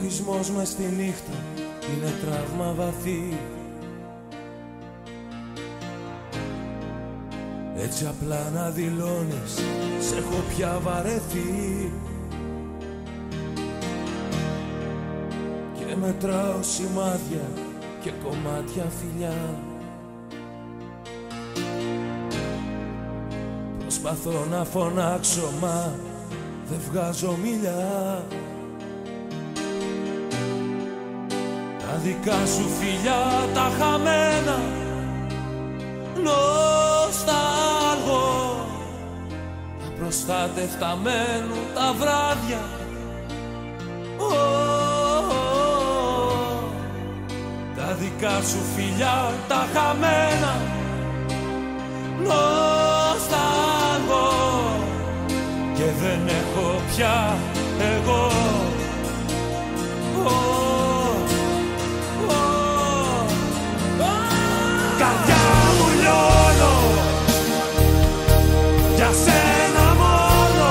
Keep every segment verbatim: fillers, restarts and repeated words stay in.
χωρισμός μες στη νύχτα είναι τραύμα βαθύ. Έτσι απλά να δηλώνεις, σε έχω πια βαρεθεί. Και μετράω σημάδια και κομμάτια φιλιά. Προσπαθώ να φωνάξω μα δεν βγάζω μιλιά. Τα δικά σου φιλιά τα χαμένα νοσταλγώ. Τα προστάτευτα μένουν τα βράδια. Oh, oh, oh. Τα δικά σου φιλιά τα χαμένα νοσταλγώ. Και δεν έχω πια εγώ. Oh, oh, oh. Καρδιά μου λιώνω για σένα μόνο.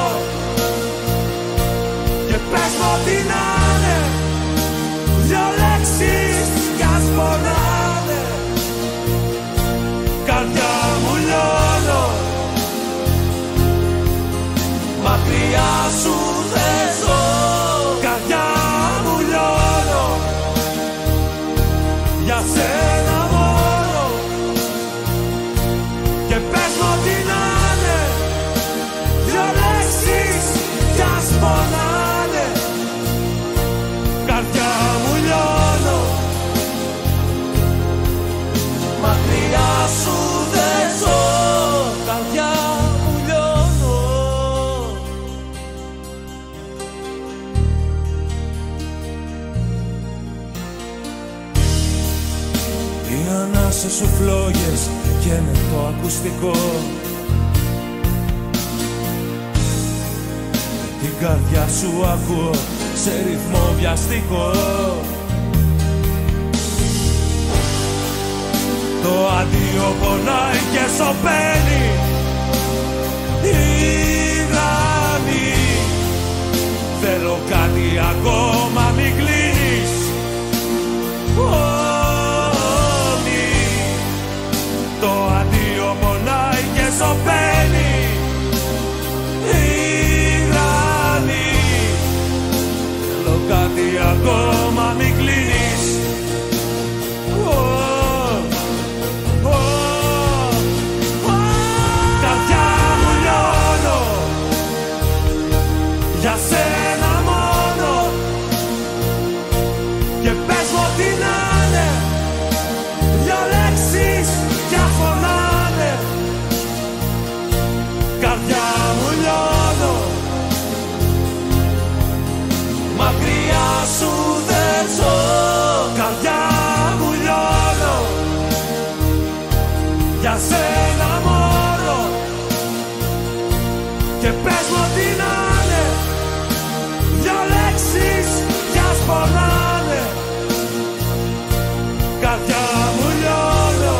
Και πες μου ό,τι να είναι, δυο λέξεις κι ας πονάνε. Καρδιά μου λιώνω, μακριά σου δεν ζω. Καρδιά μου λιώνω για σένα μόνο. Και πες μου ό,τι να είναι, δυο λέξεις κι ας πονάνε. Καρδιά μου λιώνω, μακριά σου δεν ζω. Καρδιά μου λιώνω. Οι ανάσες σου φλόγες και είναι το ακουστικό. Την καρδιά σου ακούω σε ρυθμό βιαστικό. Το αντίο πονάει και σωπαίνει η γραμμή. Θέλω κάτι ακόμα, μην κλείνεις όνει. Το αντίο πονάει και σωπαίνει η γραμμή. Θέλω κάτι ακόμα, μην κλείνεις. Για σένα μόνο. Και πες μου ό,τι να είναι, δυο λέξεις κι αφωνάνε. Καρδιά μου λιώνω, μακριά σου δεν ζω. Καρδιά μου λιώνω για σένα μόνο. Και πες μου ό,τι να είναι, δυο λέξεις κι ας πονάνε. Καρδιά μου λιώνω,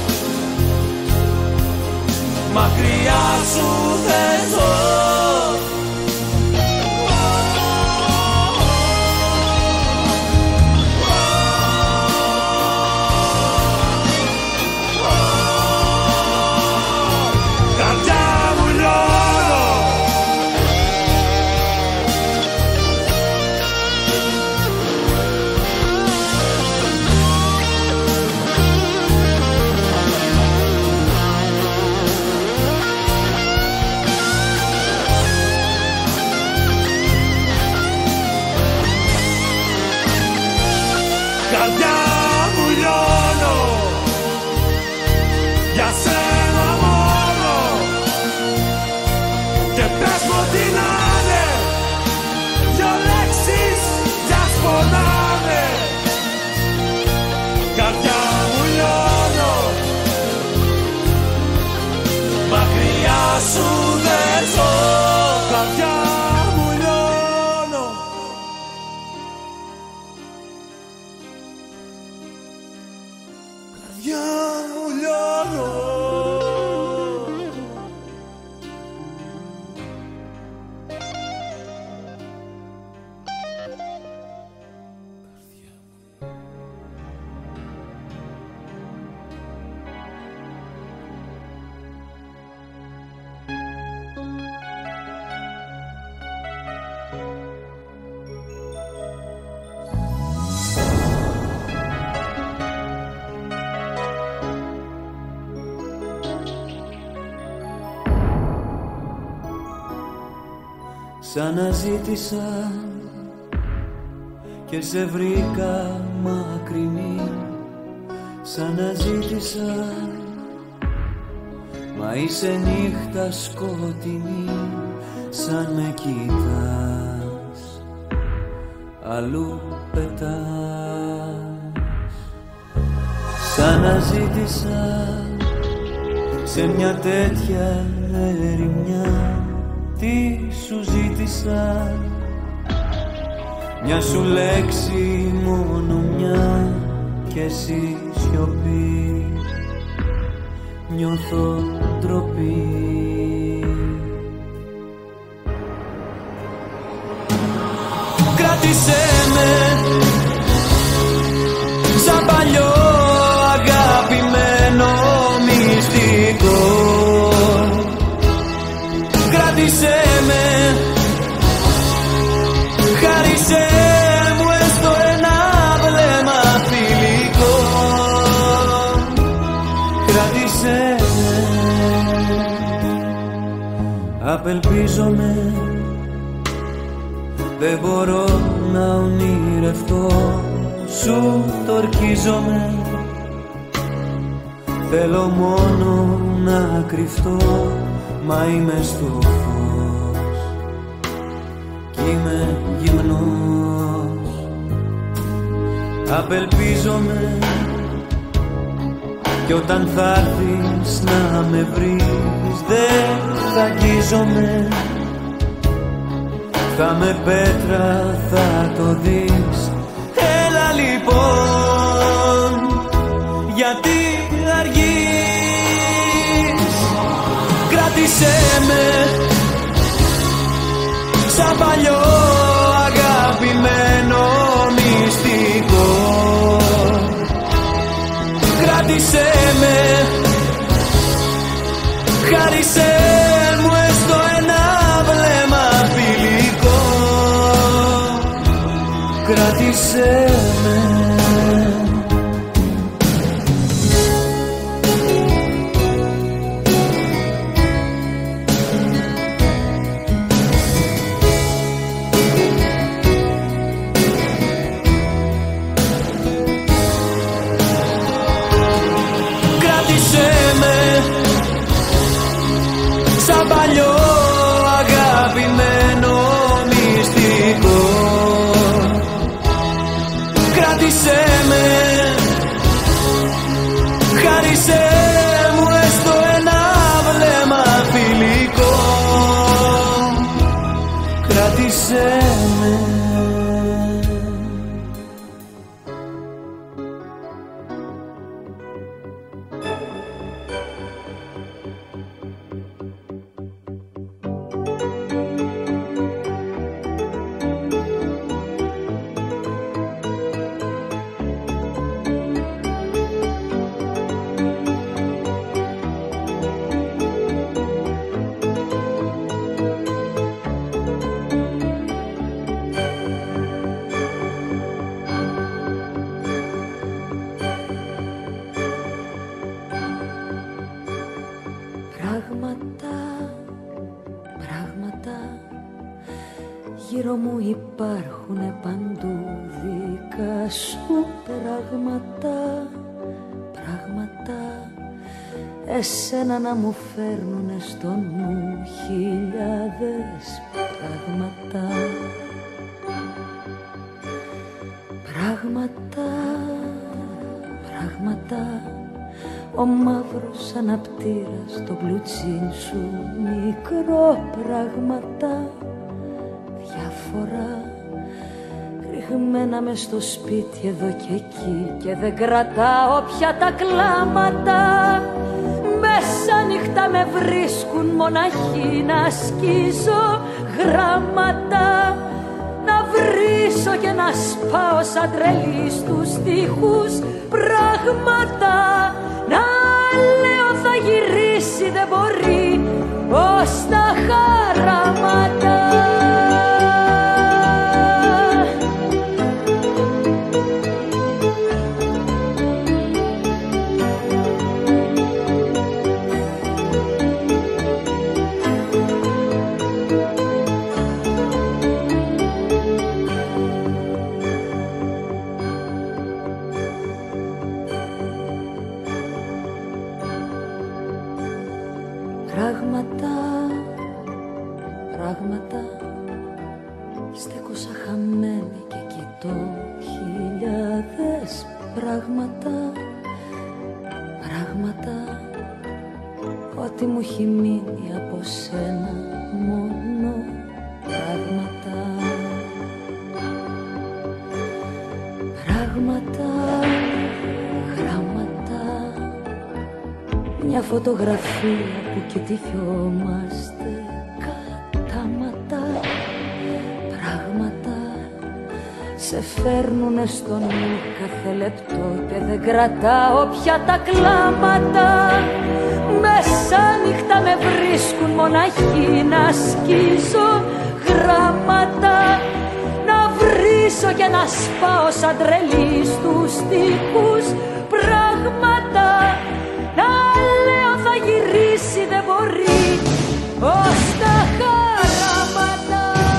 μακριά σου δεν ζω. Καρδιά μου λιώνω για σένα μόνο. Και πες μου ό,τι να είναι, δυο λέξεις κι ας πονάνε. Καρδιά μου λιώνω, μακριά σου δεν ζω. Καρδιά μου λιώνω. Καρδιά μου λιώνω. Σαν να ζήτησα και σε βρήκα μακρινή. Σαν να ζήτησα, μα είσαι νύχτα σκοτεινή. Σαν με κοιτάς, αλλού πετάς. Σαν να ζήτησα σε μια τέτοια ερημιά. Τι σου ζήτησα, μια σου λέξη, μόνο μια, κι εσύ σιωπή. Νιώθω ντροπή. Κράτησέ με σαν παλιό αγαπημένο μυστικό. Κράτησέ με, χάρισέ μου έστω ένα βλέμμα φιλικό. Κράτησέ με, απελπίζομαι, δεν μπορώ να ονειρευτώ. Σου τορκίζομαι, θέλω μόνο να κρυφτώ. Μα είμαι στο φως κι είμαι γυμνός. Απελπίζομαι κι όταν θα έρθεις να με βρεις δεν θα αγγίζομαι. Θα με πέτρα, θα το δεις. Έλα λοιπόν, γιατί αργείς. Κράτησέ με σαν παλιό αγαπημένο μυστικό. Κράτησέ με, χάρισέ μου έστω ένα βλέμμα φιλικό. Κράτησέ με. Σαν παλιό αγαπημένο μυστικό. Κράτησέ με, χάρισέ μου έστω ένα βλέμμα φιλικό. Κράτησέ με. Γύρω μου υπάρχουνε παντού δικά σου πράγματα, πράγματα. Εσένα να μου φέρνουνε στο νου χιλιάδες πράγματα. Πράγματα, πράγματα. Ο μαύρος αναπτήρας το μπλουτσίν σου μικρό πράγματα. Διάφορα ρηγμένα μες στο σπίτι εδώ και εκεί και δεν κρατάω πια τα κλάματα. Μέσα νύχτα με βρίσκουν μοναχή να σκίζω γράμματα, να βρίσω και να σπάω σαν τρελή στους στίχους πράγματα. Να λέω θα γυρίσει δεν μπορεί ως τα χαράματα. Πράγματα, πράγματα, στέκω σαν χαμένη και κοιτώ χιλιάδες πράγματα, πράγματα, ό,τι μου έχει μείνει από σένα μόνο πράγματα, πράγματα, γράμματα, μια φωτογραφία που κοιτιόμαστε κατάματα, πράγματα σε φέρνουνε στο νου κάθε λεπτό και δεν κρατάω πια τα κλάματα. Μέσα νύχτα με βρίσκουν μοναχή να σκίζω γράμματα, να βρίσω και να σπάω σαν τρελή στους τοίχους πράγματα, να λέω θα γυρίσει δεν μπορεί ως τα χαράματα.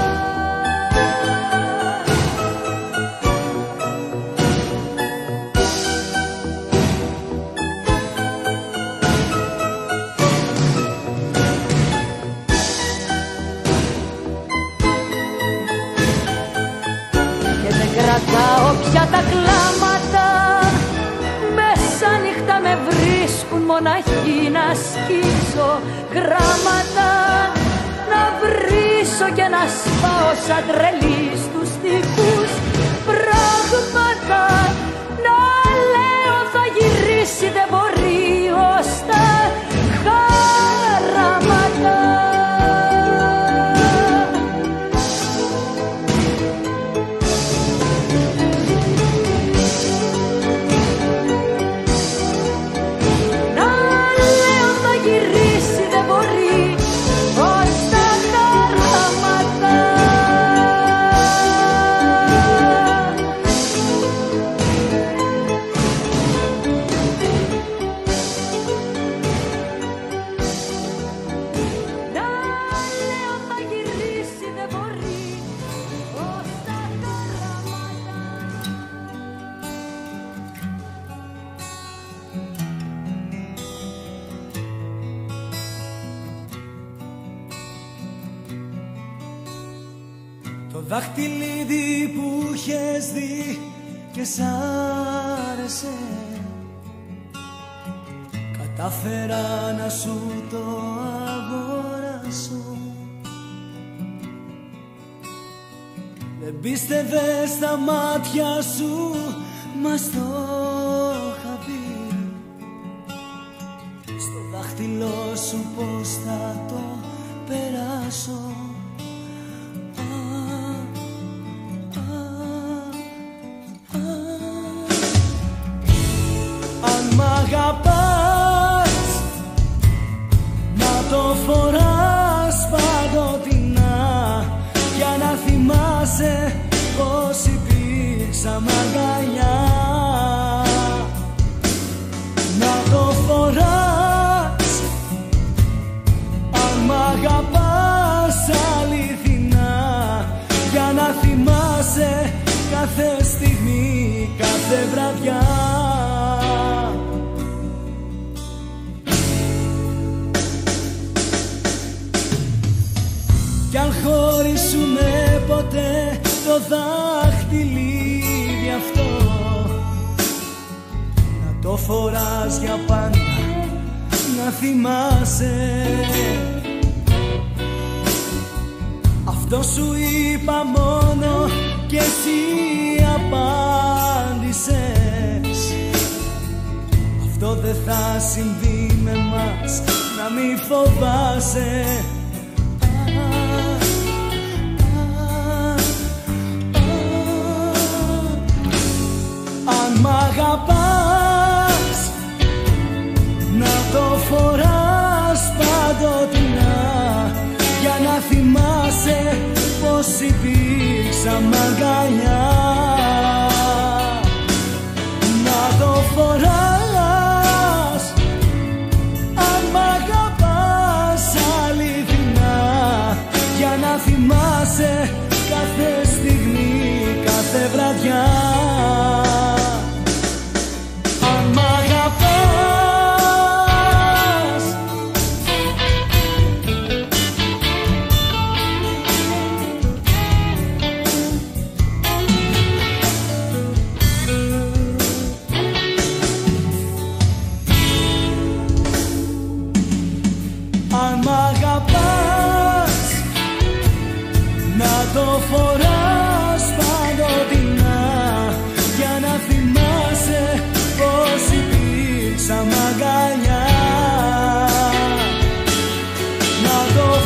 Και δεν κρατάω πια τα κλάματα, μέσα νύχτα με βρίσκουν μοναχή να σκίζω γράμματα, να βρίσω και να σπάω σαν τρελή στους τοίχους πράγματα, να λέω θα γυρίσει δεν μπορεί ως τα χαράματα. Δάχτυλίδι που είχες δει και σ' άρεσε, κατάφερα να σου το αγοράσω. Δεν πίστευες τα μάτια σου, μας το είχα πει. Στο δάχτυλό σου πως θα το περάσω. Μ' αγαπάς, να το φοράς παντοτινά, για να θυμάσαι πως υπήρξαμε αγκαλιά. Να το φοράς, αν μ' αγαπάς αληθινά, για να θυμάσαι κάθε στιγμή, κάθε βραδιά. Κι αν χωρίσουνε ποτέ το δάχτυλίδι αυτό, να το φοράς για πάντα, να θυμάσαι. Αυτό σου είπα μόνο κι εσύ απάντησες. Αυτό δεν θα συμβεί με μας, να μη φοβάσαι. Αν μ' αγαπάς, να το φοράς παντοτινά, για να θυμάσαι πως υπήρξαμε αγκαλιά. Να το φοράς, αν μ' αγαπάς αληθινά, για να θυμάσαι κάθε στιγμή, κάθε βραδιά. Αν μ' αγαπάς,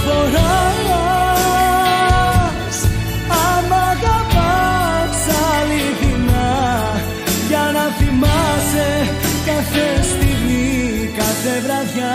φοράς. Αν αγαπάς αληθινά, για να θυμάσαι κάθε στιγμή, κάθε βραδιά.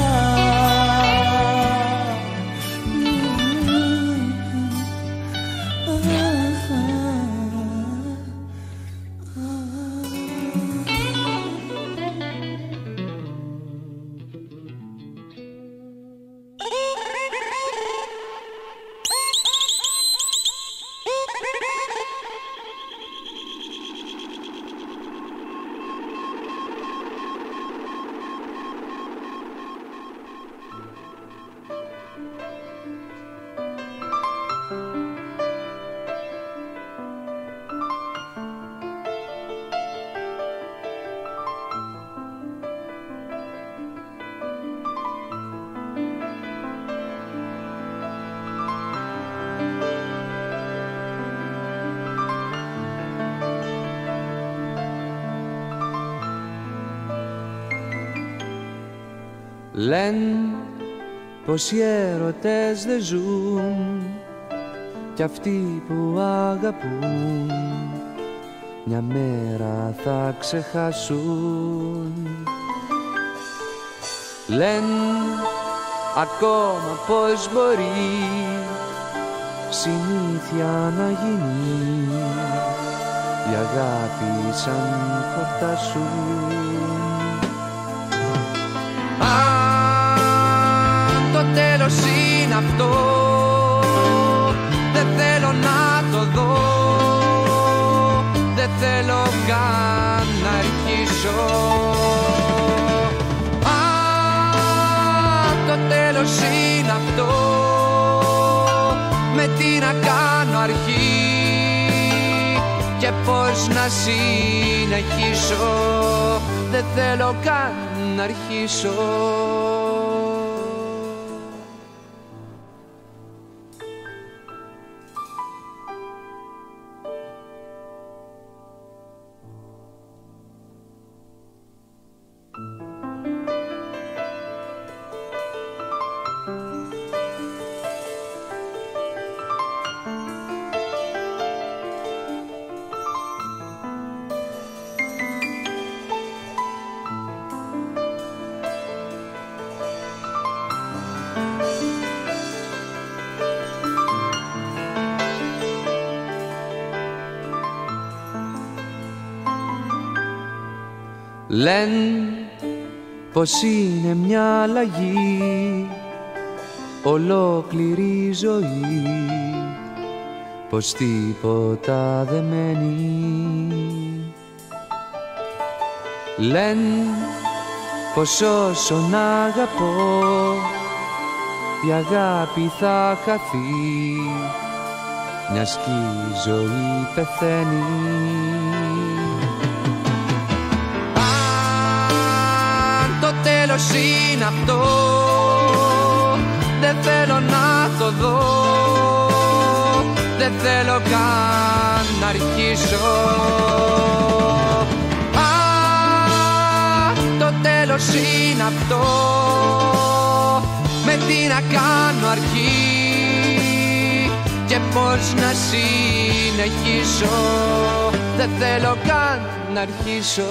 Λένε πως οι έρωτες δεν ζουν, κι αυτοί που αγαπούν μια μέρα θα ξεχάσουν. Λένε ακόμα πως μπορεί συνήθεια να γίνει η αγάπη σαν χορτάσουν. Το τέλος είναι αυτό, δεν θέλω να το δω, δεν θέλω καν να αρχίσω. Α, το τέλος είναι αυτό, με τι να κάνω αρχή και πώς να συνεχίσω, δεν θέλω καν να αρχίσω. Λένε πως είναι μια αλλαγή ολόκληρη ζωή, πως τίποτα δεν μένει. Λένε πως όσο να αγαπώ η αγάπη θα χαθεί, μιας κι η ζωή πεθαίνει. Το τέλος είναι αυτό, δεν θέλω να το δω, δεν θέλω καν να αρχίσω. Α, το τέλος είναι αυτό, με τι να κάνω αρχή και πώς να συνεχίσω, δεν θέλω καν να αρχίσω.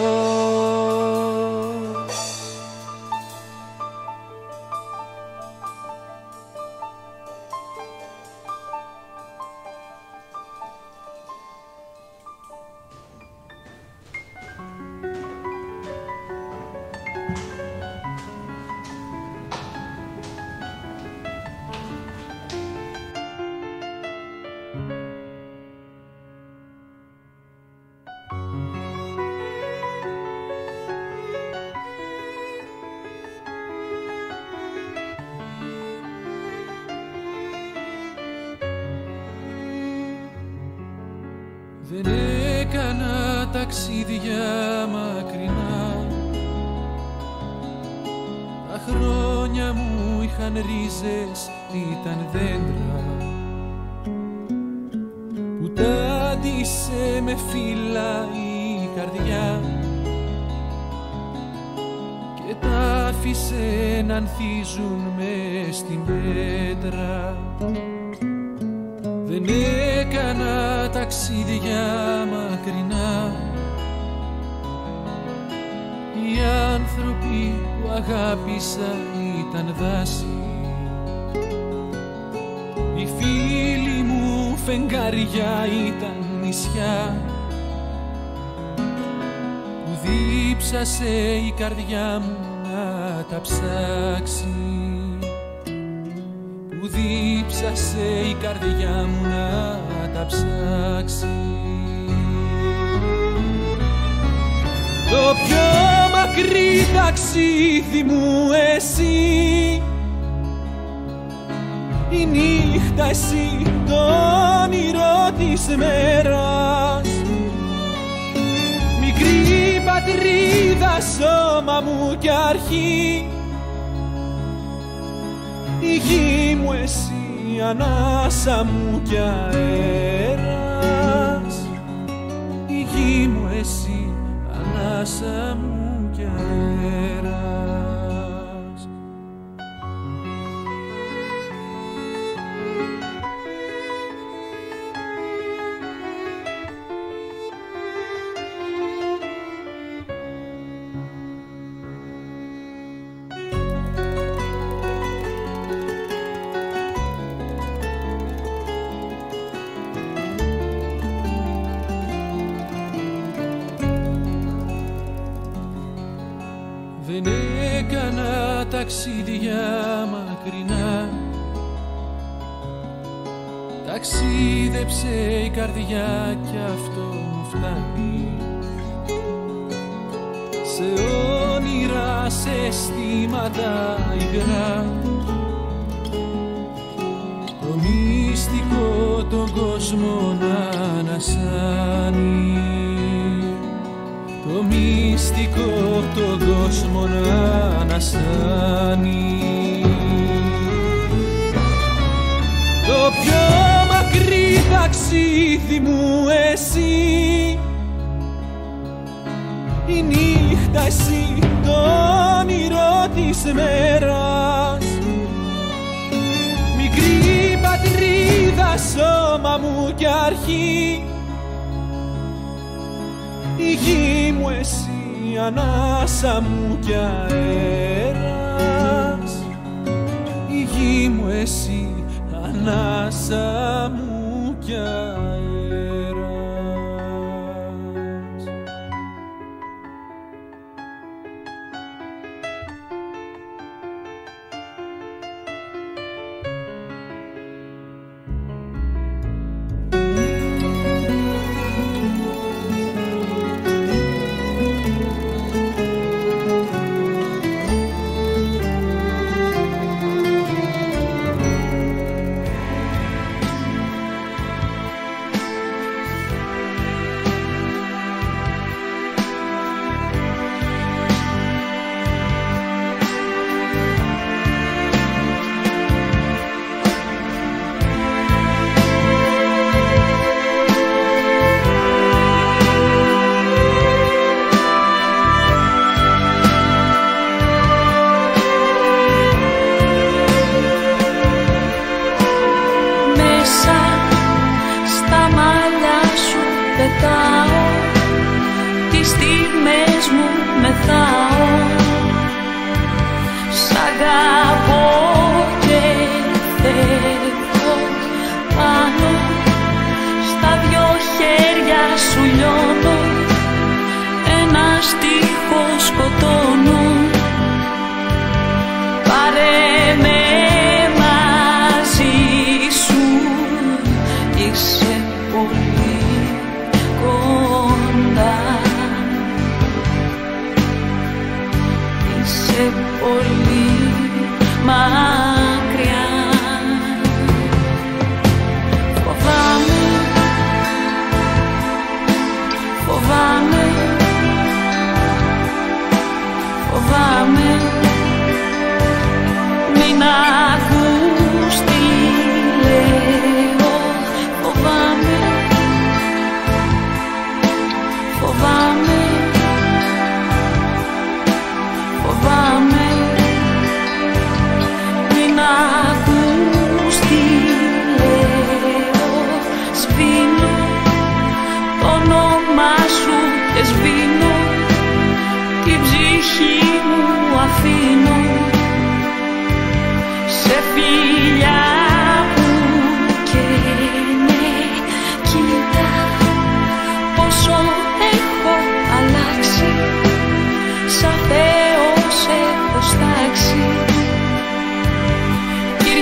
Δεν έκανα ταξίδια μακρινά, τα χρόνια μου είχαν ρίζες, ήταν δέντρα που τάντισε με φύλλα η καρδιά και τα άφησε να ανθίζουν μες στην πέτρα. Δεν έκανα ταξίδια μακρινά. Οι άνθρωποι που αγάπησα ήταν δάση. Οι φίλοι μου φεγγάρια ήταν νησιά. Που δίψασε η καρδιά μου να τα ψάξει. Που δίψασε η καρδιά μου να τα ψάξει. Το πιο μακρύ ταξίδι μου εσύ, η νύχτα εσύ, το όνειρο της μέρας. Μικρή πατρίδα, σώμα μου κι αρχή, η γη μου εσύ, ανάσα μου κι αέρας. Η γη μου εσύ, ανάσα μου κι αέρας. Δεν έκανα ταξίδια μακρινά. Ταξίδεψε η καρδιά κι αυτό μου φτάνει. Σε όνειρα, σε αισθήματα υγρά. Το μυστικό τον κόσμο να ανασάνει. Το μυστικό τον κόσμο να ανασάνει. Το πιο μακρύ ταξίδι μου εσύ, η νύχτα εσύ, το όνειρο της μέρας. Μικρή πατρίδα, σώμα μου κι αρχή, η γη μου εσύ, ανάσα μου κι αέρας. Η γη μου εσύ, ανάσα μου κι αέρας.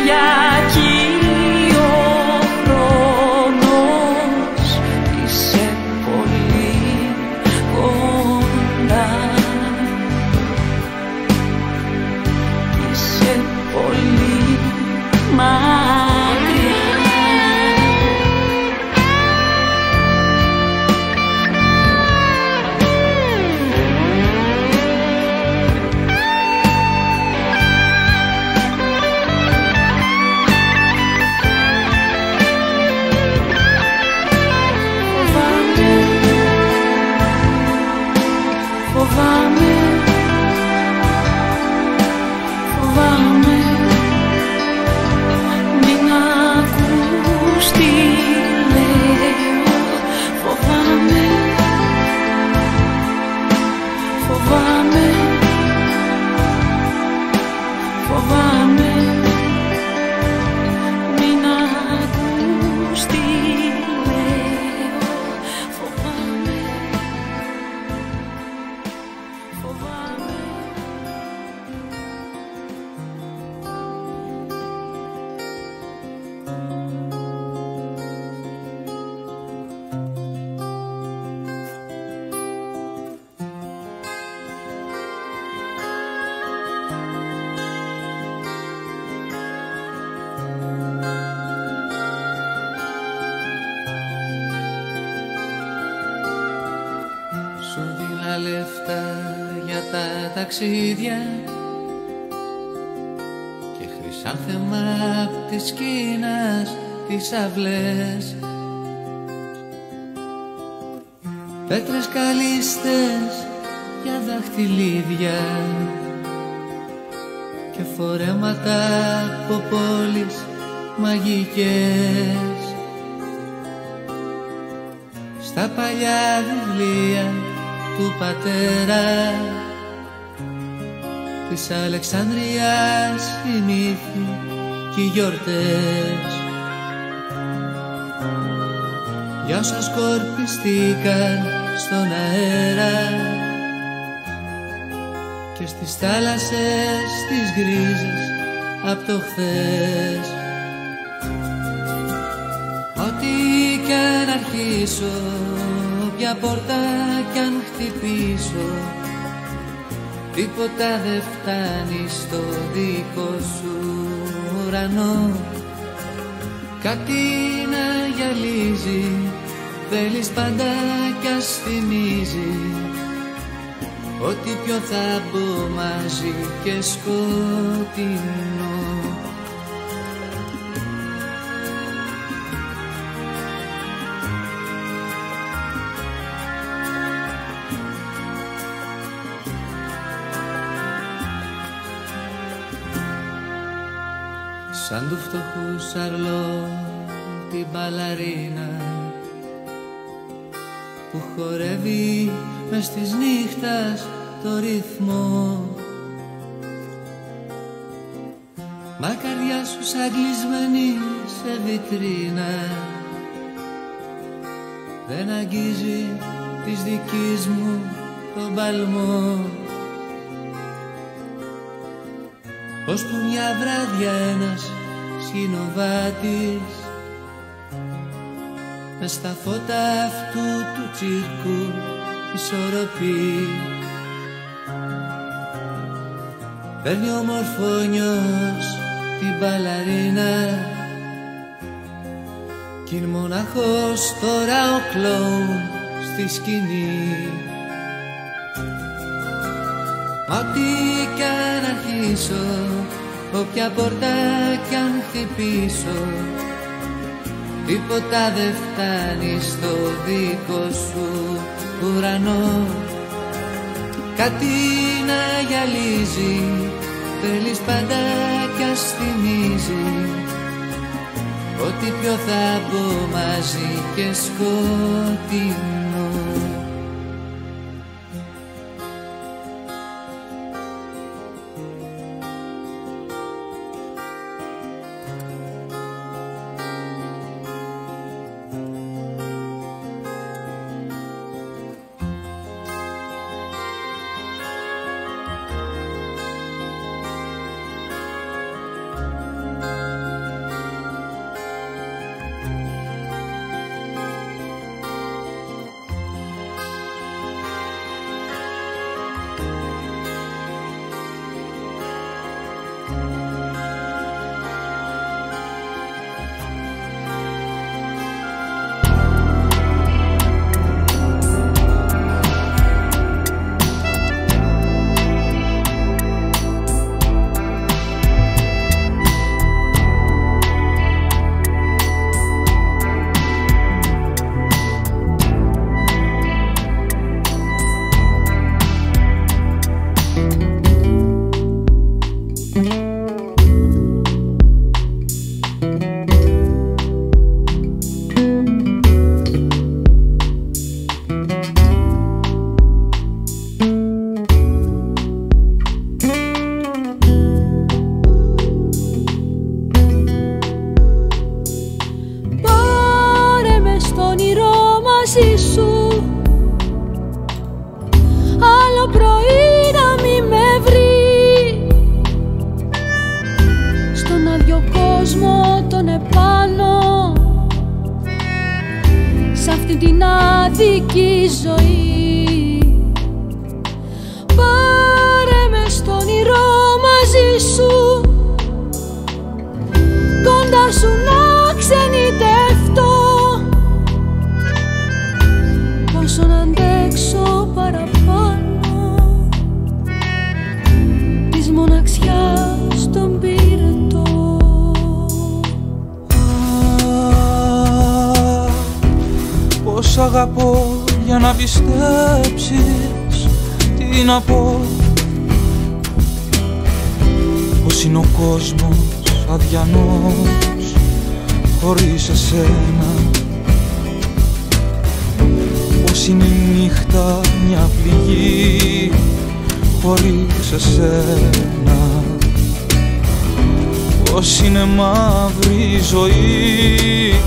Κυριακή ο χρόνος είσαι πολύ κοντά, είσαι πολύ μακριά. Φοβάμαι, φοβάμαι, μην ακούς τι λέω. Φοβάμαι, φοβάμαι, φοβάμαι, μην ακούς τι λέω. Φοβάμαι, φοβάμαι. Σου δίνα λεφτά για τα ταξίδια και χρυσάνθεμα απ' της Κίνας τις αυλές, πέτρες καλύστες για δαχτυλίδια και φορέματα από πόλεις μαγικές. Στα παλιά βιβλία του πατέρα της Αλεξανδρίας οι μύθοι κι οι γιορτές για όσα σκορπιστήκαν στον αέρα και στις θάλασσες τις γκρίζες απ' το χθες. Ό,τι κι αν αρχίσω, όποια πόρτα κι αν χτυπήσω, τίποτα δεν φτάνει στο δικό σου ουρανό. Κάτι να γυαλίζει, θέλεις πάντα κι ας θυμίζει ότι πιο θα μπω μαζί και σκοτεινό. Σαν του φτωχού Σαρλό την μπαλαρίνα που χορεύει μες της νύχτας το ρυθμό. Μα καρδιά σου σαν κλεισμένη σε βιτρίνα δεν αγγίζει της δικής μου τον παλμό. Ώσπου μια βράδια ένας σκηνοβάτης μες στα φώτα αυτού του τσίρκου ισορροπεί, παίρνει ο μορφώνιος την μπαλαρίνα κι είναι μοναχός τώρα ο κλόουν στη σκηνή. Ό,τι κι αν αρχίσω, όποια πόρτα κι αν χτυπήσω, τίποτα δεν φτάνει στο δικό σου ουρανό. Κάτι να γυαλίζει, θέλεις πάντα κι ας θυμίζει ότι πιο θα μπω μαζί και σκοτεινό. μαζί σου. Άλλο πρωί να μη με βρει στον άδειο κόσμο τον επάνω, σ' αυτή την άδικη ζωή. Πάρε με στο όνειρο μαζί σου, κοντά σου να ξενιτευτώ. Πόσο να αντέξω παραπάνω της μοναξιάς τον πυρετό. Α, πώς αγαπώ για να πιστέψεις, τι να πω. Πώς είναι ο κόσμος αδιανός χωρίς εσένα. Πώς είναι η νύχτα μια πληγή χωρίς εσένα. Πώς είναι μαύρη η ζωή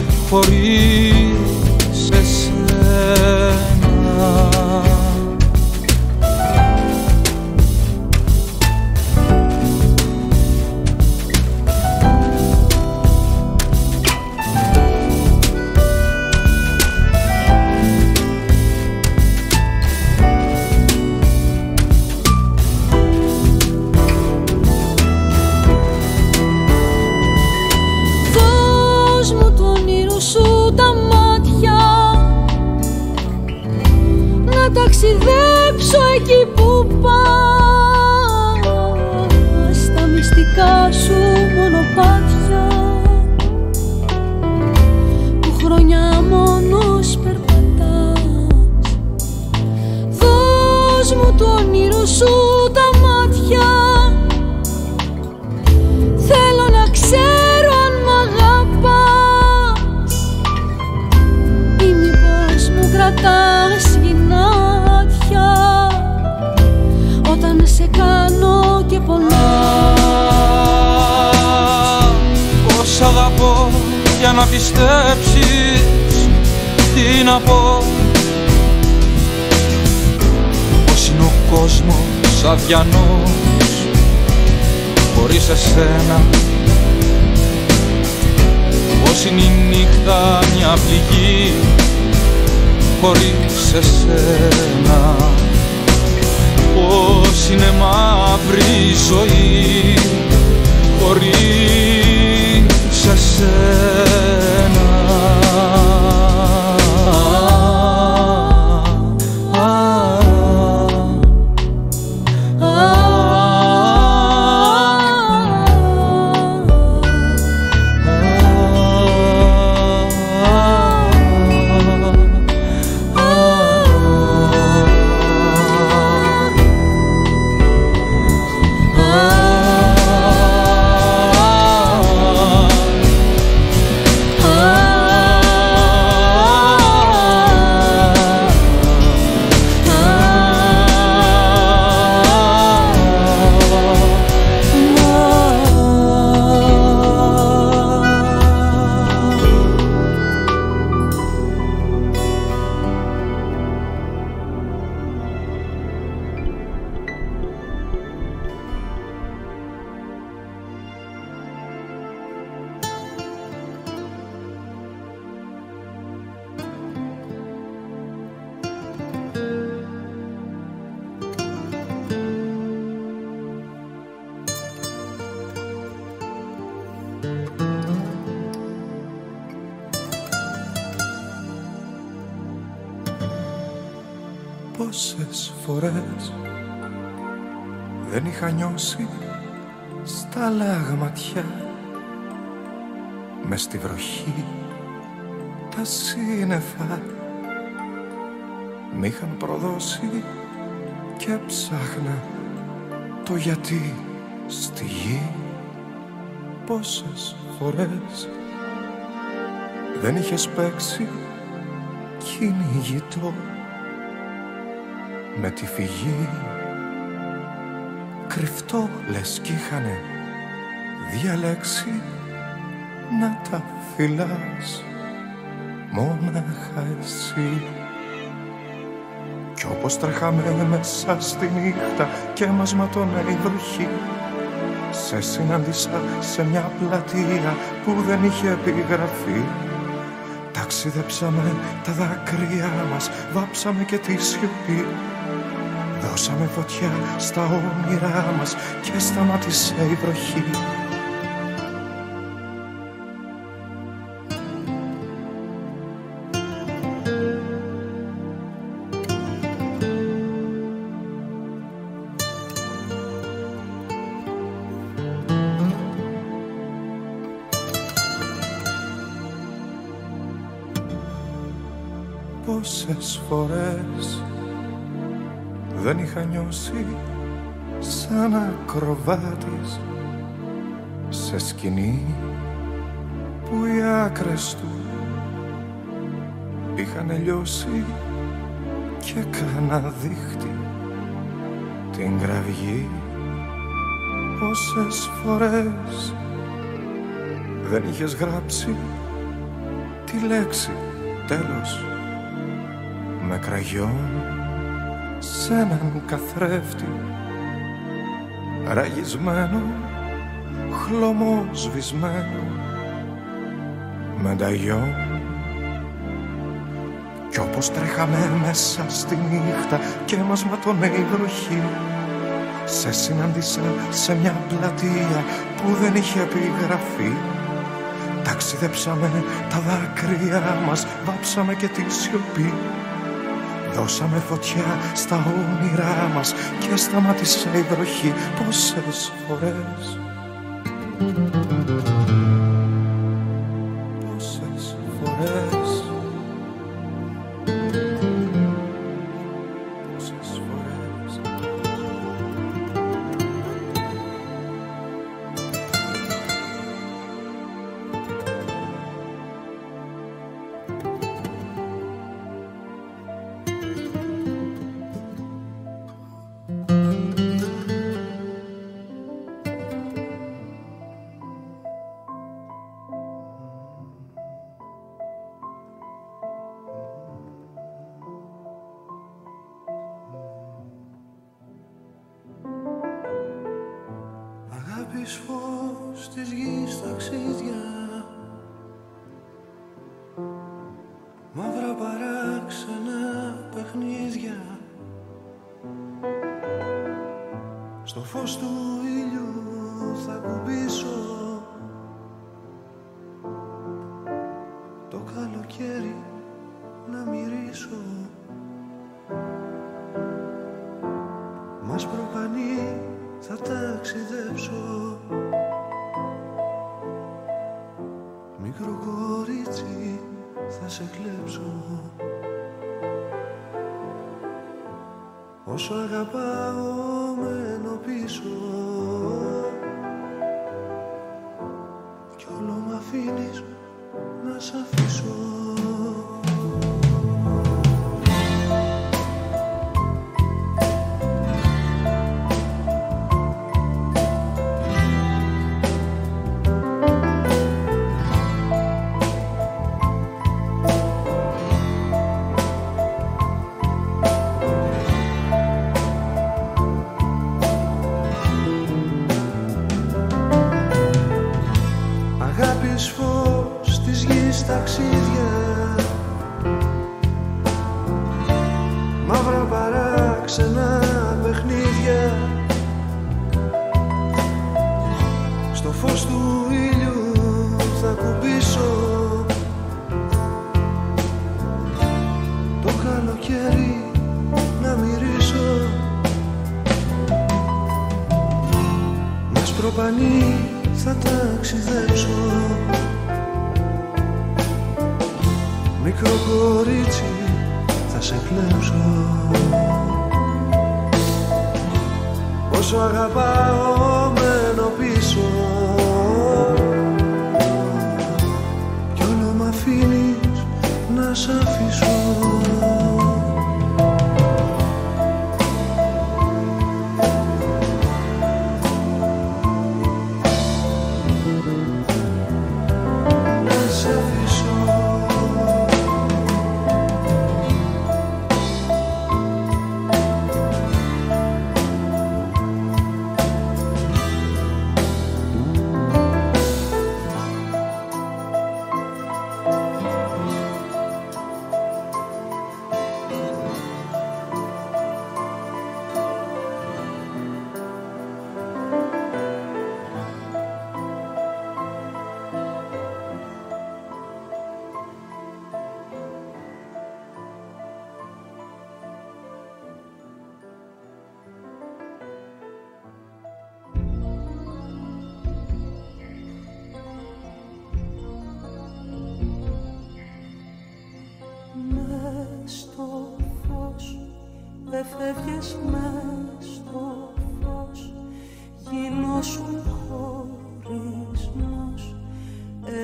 χωρίς εσένα. Ταξιδέψω εκεί που πας, στα μυστικά σου μονοπάτια που χρόνια μόνος περπατάς. Δώσ' μου το όνειρο σου τα μάτια, θέλω να ξέρω αν μ' αγαπάς ή μήπως μου κρατάς γυνά όταν σε κάνω και πονάω. Πώς αγαπώ για να πιστέψεις, τι να πω. Πώς είναι ο κόσμος αδιανός χωρίς εσένα. Πώς είναι η νύχτα μια πληγή χωρίς εσένα. Πώς είναι μαύρη η ζωή χωρίς εσένα. Πόσες φορές δεν είχα νιώσει στα λαγματιά, μες στη βροχή τα σύννεφα μ' είχαν προδώσει και ψάχνα το γιατί στη γη. Πόσες φορές δεν είχες παίξει κυνηγητό με τη φυγή, κρυφτό λες κι είχανε διαλέξει να τα φυλάς μόναχα εσύ. Κι όπως τρέχαμε μέσα στη νύχτα και μας ματώνε η βροχή, σε συνάντησα σε μια πλατεία που δεν είχε επιγραφή. Ταξιδέψαμε τα δάκρυά μας, βάψαμε και τη σιωπή. Δώσαμε φωτιά στα όνειρά μας και σταμάτησε η βροχή. Πόσες φορές δεν είχα νιώσει σαν ακροβάτης σε σκηνή που οι άκρες του είχαν λιώσει και κάνα δίχτυ την κραυγή. Πόσες φορές δεν είχες γράψει τη λέξη τέλος με κραγιόν σ' έναν καθρέφτη ραγισμένο, χλωμό σβησμένο μενταγιόν. Κι όπως τρέχαμε μέσα στη νύχτα και μας ματώνε η βροχή, σε συνάντησα σε μια πλατεία που δεν είχε επιγραφή. Ταξιδέψαμε τα δάκρυά μας, βάψαμε και τη σιωπή. Δώσαμε φωτιά στα όνειρά μας και σταμάτησε η βροχή. Πόσες φορές, πόσες φορές, πόσες φορές. Αγάπης φως της γης ταξίδια, μαύρα παράξενα παιχνίδια. Στο φως του ήλιου θα κουμπίσω το καλοκαίρι να μυρίσω. Μας προπανεί θα ταξιδέψω, μικρό κορίτσι θα σε κλέψω. Όσο αγαπάω μένω πίσω κι όλο μ' αφήνεις να σ' αφήσω. Φως της γης ταξίδια, μαύρα παράξενα παιχνίδια. Στο φως του ήλιου θα κουμπίσω το καλοκαίρι να μυρίσω. Μας προπανεί θα ταξιδέψω, μικρό κορίτσι θα σε κλέψω. Όσο αγαπάω μένω πίσω κι όλο μ' αφήνεις να σ' αφήσω. Να σ' αφήσω.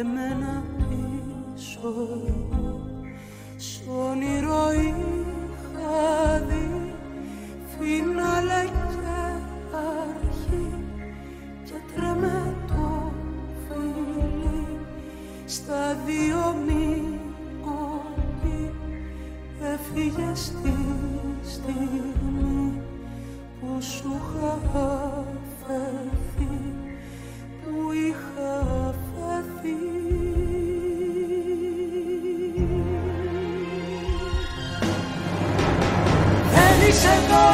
εμένα πίσω εγώ σ' όνειρο είχα δει φινάλε και αρχή και τρεμέτο φίλι στα δύο μήκοπη έφυγε στη στιγμή που σου είχα φερθεί, που είχα φερθεί. Δεν είσαι εδώ,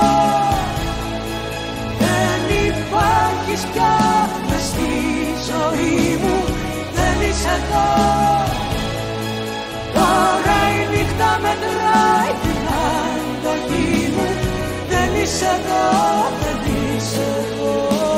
δεν υπάρχεις πια μες στη ζωή μου, δεν είσαι εδώ. Τώρα η νύχτα μετράει την αντοχή μου, δεν είσαι εδώ, δεν είσαι εδώ.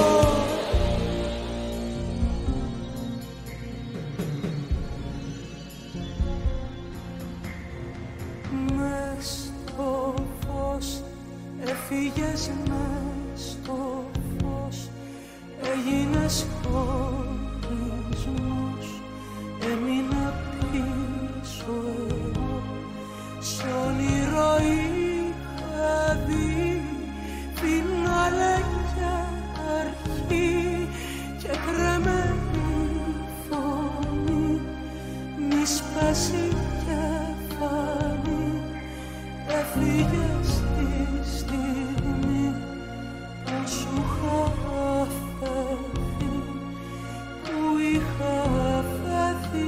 Μες στο φως έφυγες, μες στο φως έγινες χωρισμός, έμεινα πίσω εγώ σ' όνειρο είχα δει φινάλε και αρχή και κρεμμένη φωνή μη σπάσει και φανεί. Έφυγες στη στιγμή που σου είχα φερθεί, που είχα φερθεί.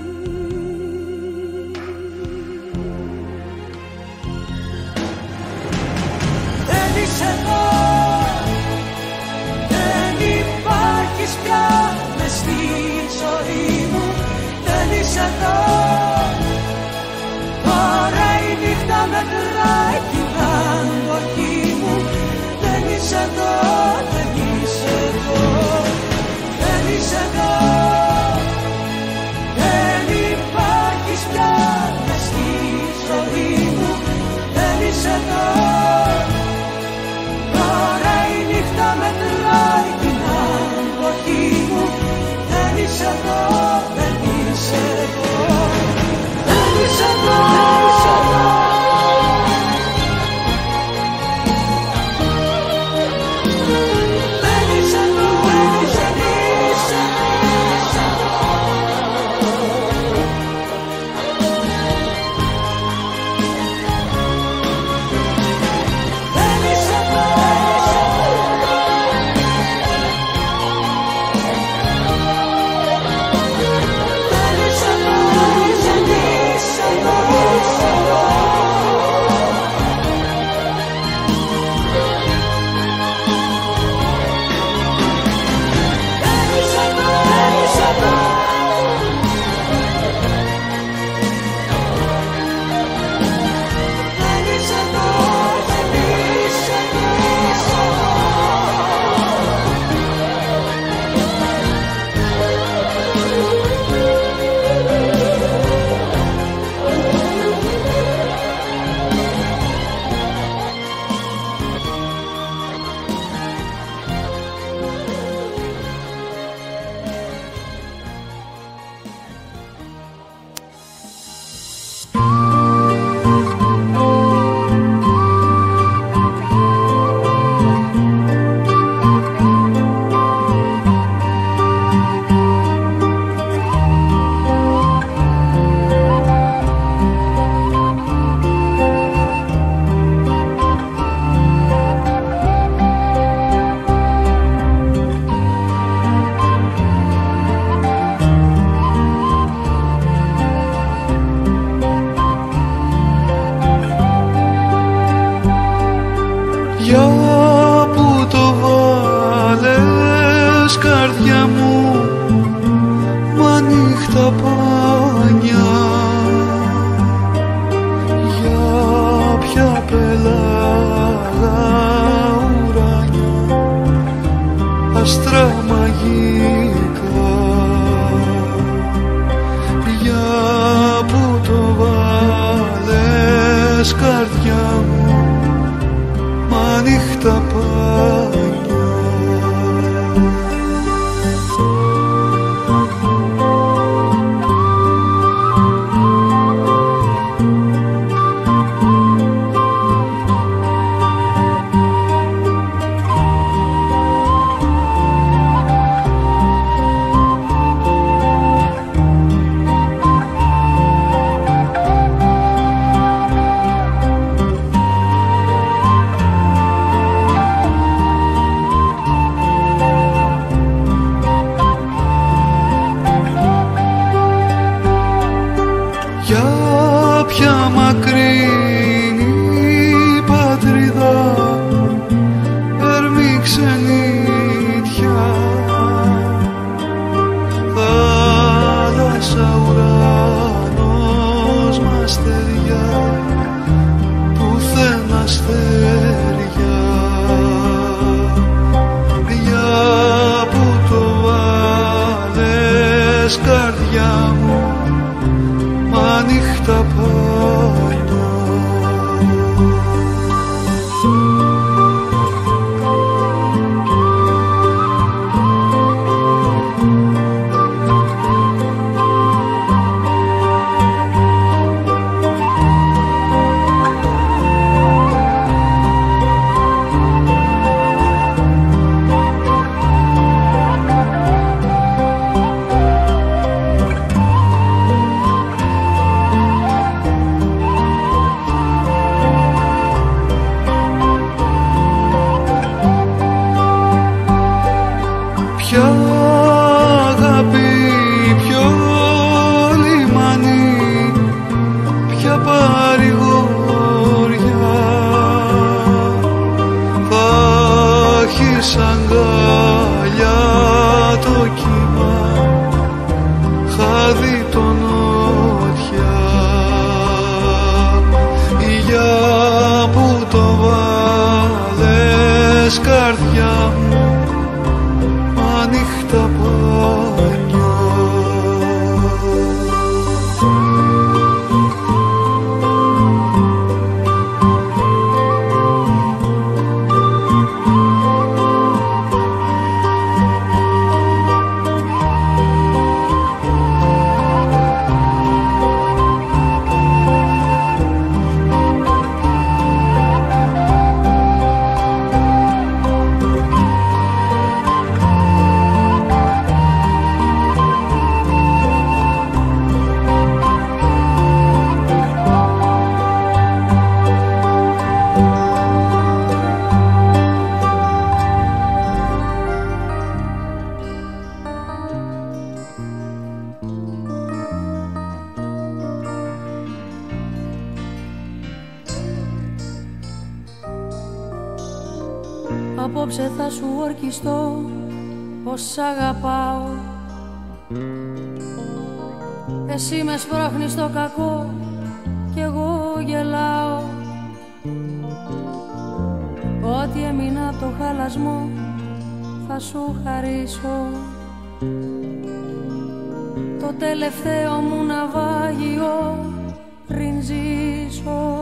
Δεν είσαι εδώ, δεν υπάρχεις πια μες στη ζωή μου, δεν είσαι εδώ. Τώρα η νύχτα μετράει την αντοχή μου, δεν είσαι εδώ, δεν είσαι εδώ, δεν είσαι εδώ. Δεν υπάρχεις πια μες στη ζωή μου, δεν είσαι εδώ. Τώρα η νύχτα μετράει την αντοχή μου, δεν είσαι εδώ, δεν είσαι εδώ, δεν είσαι εδώ, δεν είσαι εδώ. καρδιά μου, μα νύχτα πόνιο. Απόψε θα σου ορκιστώ πως σ' αγαπάω. Εσύ με σπρώχνεις στο κακό κι εγώ γελάω. Ό,τι έμεινα από το χαλασμό θα σου χαρίσω. Το τελευταίο μου ναυάγιο πριν ζήσω.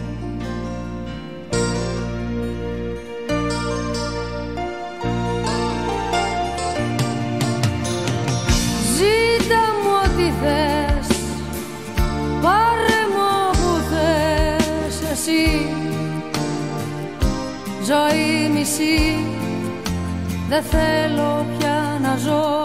Ζήτα μου ό,τι θες, πάρε μου όπου θες εσύ. Ζωή μισή, δεν θέλω πια να ζω.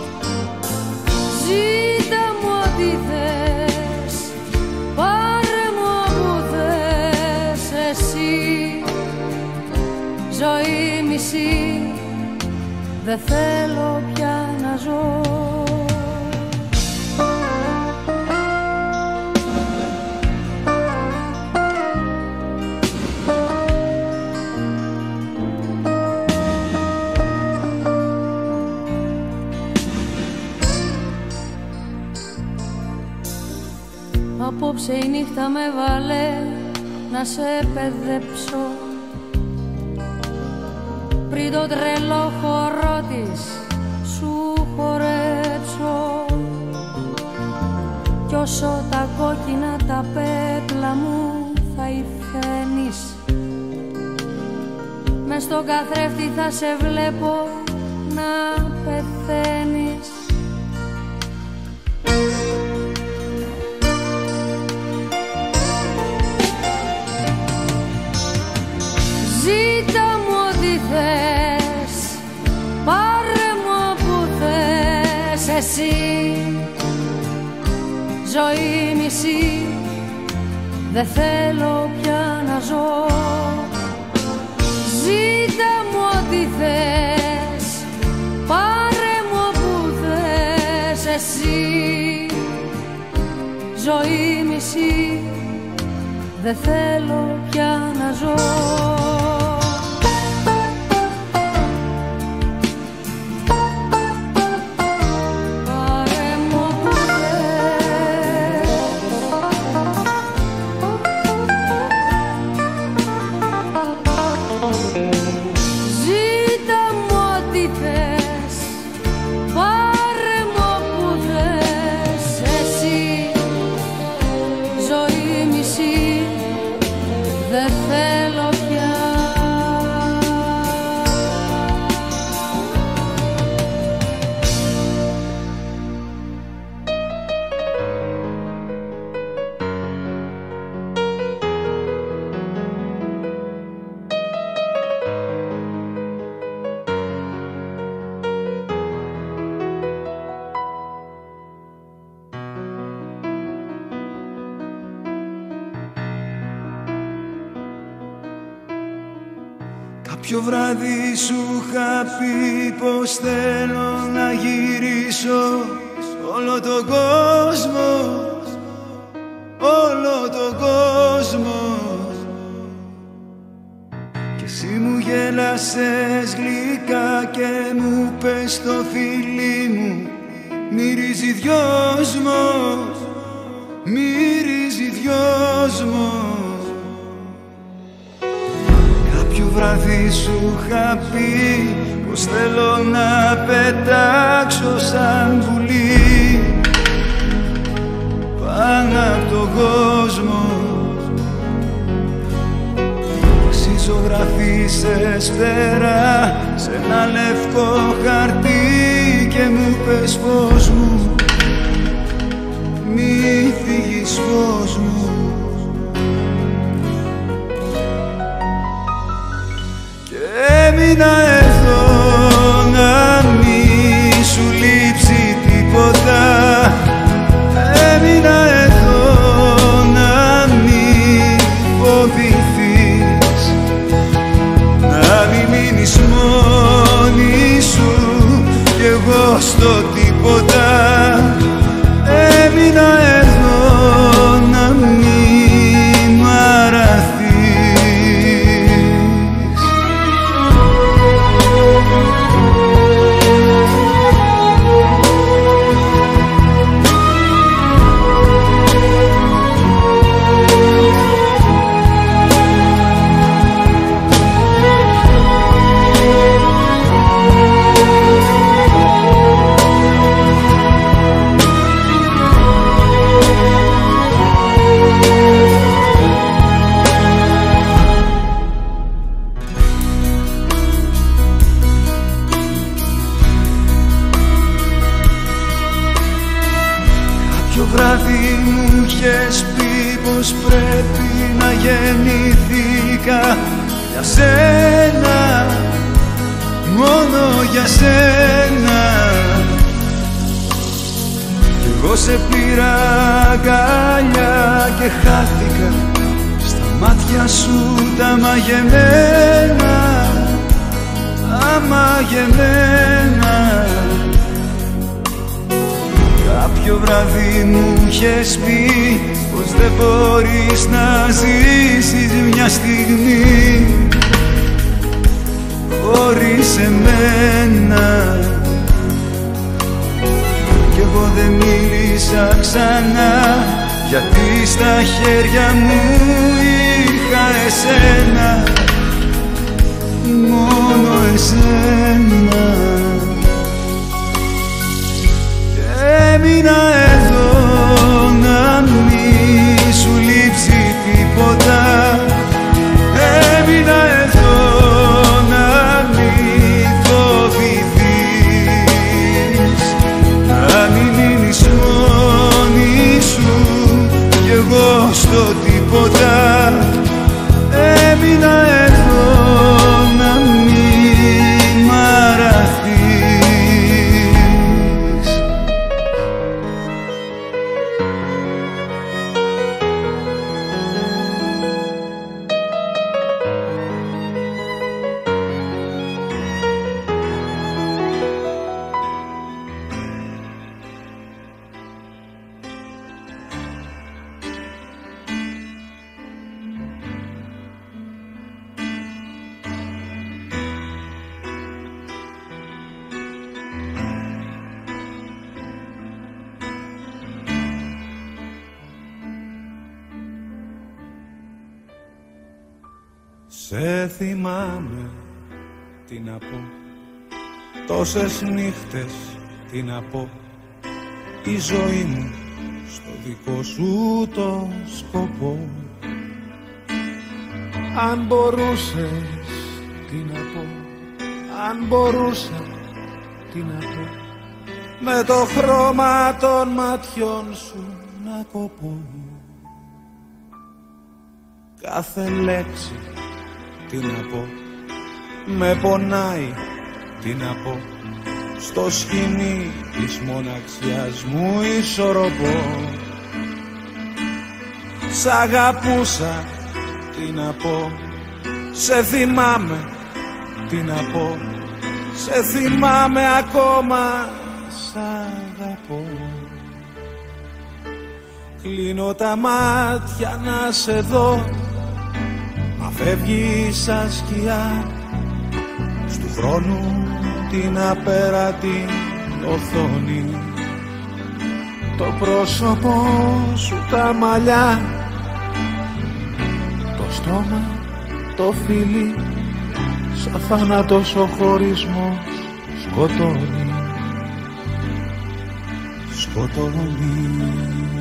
Ζήτα μου ό,τι θες, πάρε μου όπου θες εσύ. Ζωή μισή, δεν θέλω πια να ζω. Απόψε η νύχτα με βάλε να σε παιδέψω. Πριν το τρελό χορό της σου χορέψω. Κι όσο τα κόκκινα τα πέπλα μου θα υφαίνεις, μες στον καθρέφτη θα σε βλέπω να πεθαίνεις. Ζήτα μου ό,τι θες, πάρε μου όπου θες εσύ. Ζωή μισή, δεν θέλω πια να ζω. Ζήτα μου ό,τι θες, πάρε μου όπου θες εσύ. Ζωή μισή, δεν θέλω πια να ζω. Ζήτα μου ό,τι θες, πάρε μου όπου θες Κάποιο βράδυ σου είχα πει πως θέλω να γυρίσω όλο τον κόσμο, όλο τον κόσμο. Και εσύ μου γέλασες γλυκά και μου πες το φίλι μου μυρίζει δυόσμος, μυρίζει δυόσμος. Κάποιο βράδυ σου είχα πει πως θέλω να πετάξω σαν πουλί πάνω απ' τον κόσμο. Εσύ ζωγραφίσες φτερά σε ένα λευκό χαρτί και μου πες φως μου, μη φύγεις φως μου. Έμεινα εδώ να μη σου λείψει τίποτα. Έμεινα εδώ να μη φοβηθείς, να μη μείνεις μόνη σου κι εγώ στο τίποτα. Έμεινα εδώ να μη μ' αραθείς. Βράδυ μου είχες πει πως πρέπει να γεννήθηκα για σένα, μόνο για σένα. Κι εγώ σε πήρα αγκαλιά και χάθηκα στα μάτια σου τα μαγεμένα, τα μαγεμένα. Κάποιο βράδυ μου είχες πει πως δεν μπορείς να ζήσεις μια στιγμή χωρίς εμένα. Κι εγώ δεν μίλησα ξανά γιατί στα χέρια μου είχα εσένα, μόνο εσένα. Έμεινα εδώ να μη σου λείψει τίποτα. Έμεινα εδώ να μη φοβηθείς, να μη μείνεις μόνη σου κι εγώ στο τίποτα. Έμεινα εδώ να μη μ' αραθείς. Σε θυμάμαι, τι να πω, τόσες νύχτες, τι να πω, η ζωή μου στο δικό σου το σκοπό. Αν μπορούσες, τι να πω, αν μπορούσα, τι να πω, με το χρώμα των ματιών σου να κοπώ. Κάθε λέξη, τι να πω, με πονάει, τι να πω, στο σκηνή της μοναξιάς μου ισορροπώ. Σ' αγαπούσα, τι να πω, σε θυμάμαι, τι να πω, σε θυμάμαι ακόμα, σ' αγαπώ. Κλείνω τα μάτια να σε δω, μα φεύγει σαν σκιά στου χρόνου την απέρατη οθόνη. Το πρόσωπό σου, τα μαλλιά, το στόμα, το φίλι, σαν θάνατος ο χωρισμός σκοτώνει, σκοτώνει.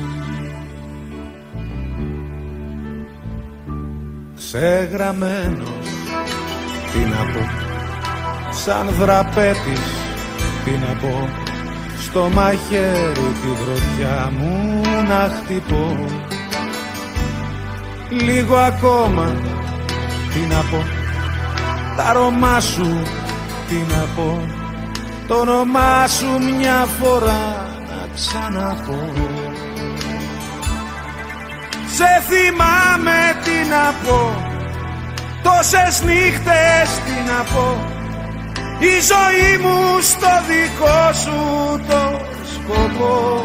Ξεγραμμένος, τι να πω, σαν δραπέτης, τι να πω, στο μαχαίρι τη γροθιά μου να χτυπώ. Λίγο ακόμα, τι να πω, τα αρώμα σου, τι να πω, το όνομά σου μια φορά να ξαναπώ. Σε θυμάμαι, τι να πω, τόσες νύχτες, τι να πω, η ζωή μου στο δικό σου το σκοπό.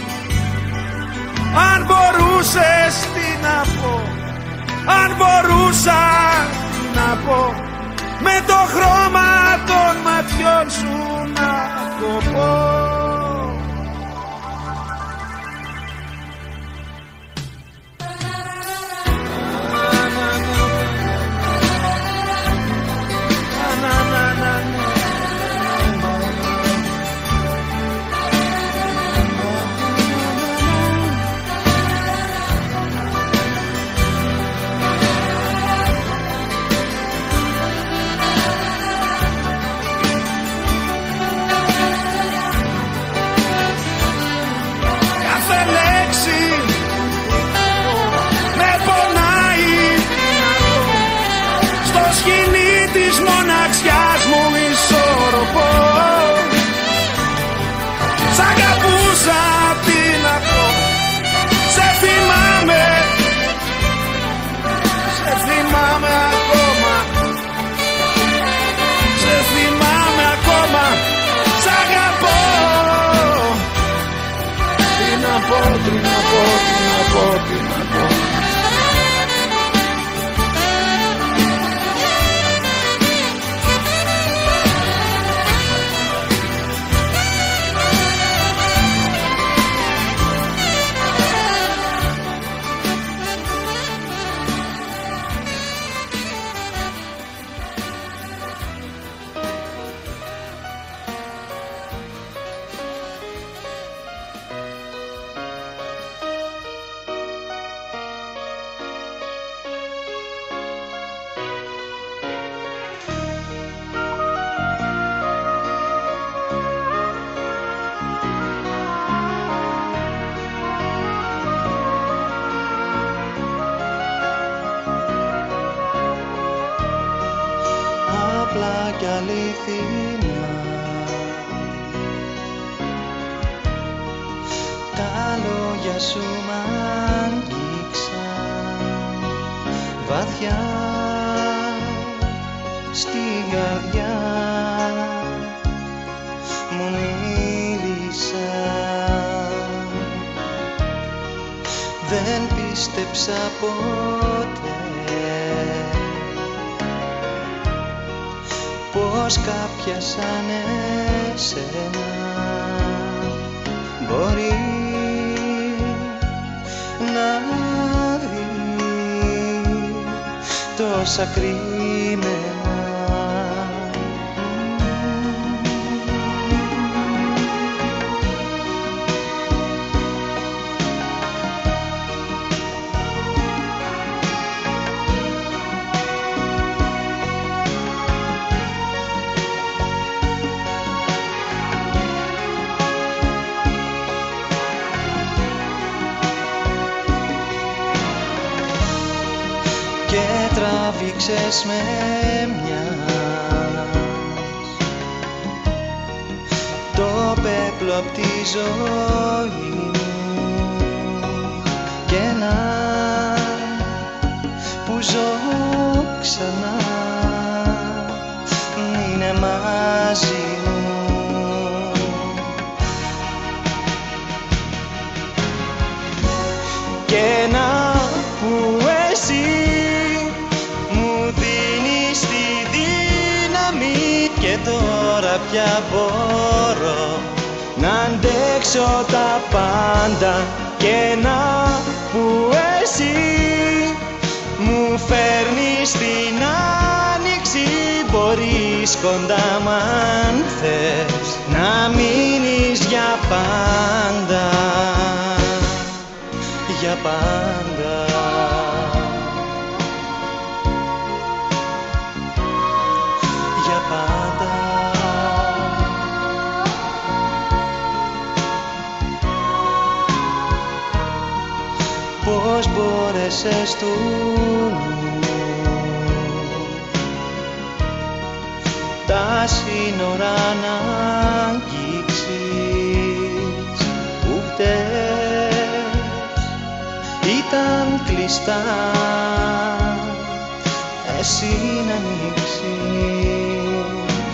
Αν μπορούσες, τι να πω, αν μπορούσα, τι να πω, με το χρώμα των ματιών σου να το πω. Μοναξιάς μου ισορροπώ. Σ' αγαπούσα, τι να πω, σε θυμάμαι, σε θυμάμαι ακόμα, σε θυμάμαι ακόμα, σ' αγαπώ. Τι να πω, τι να πω, τι να πω, τι να πω. Κι αληθινά τα λόγια σου μ' άγγιξαν βαθιά στη καρδιά μου μίλησαν. Δεν πίστεψα ποτέ πως κάποια σαν εσένα μπορεί να δει τόσα κρυμμένα. Τράβηξες με μιας το πέπλο απ' τη ζωή μου και να που ζω ξανά πια μπορώ να αντέξω τα πάντα και να που εσύ μου φέρνεις στην άνοιξη. Μπορείς κοντά μ' αν θες να μείνεις για πάντα, για πάντα. Για πάντα. Πώς μπόρεσες του τα σύνορα να αγγίξεις, που χτες ήταν κλειστά, εσύ να ανοίξεις.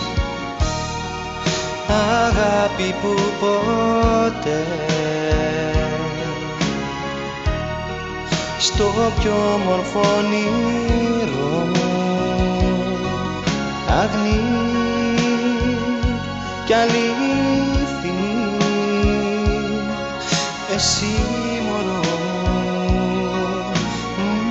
Αγάπη που ποτέ στο πιο όμορφο όνειρο μου αγνή κι αλήθινη, εσύ μωρό μου.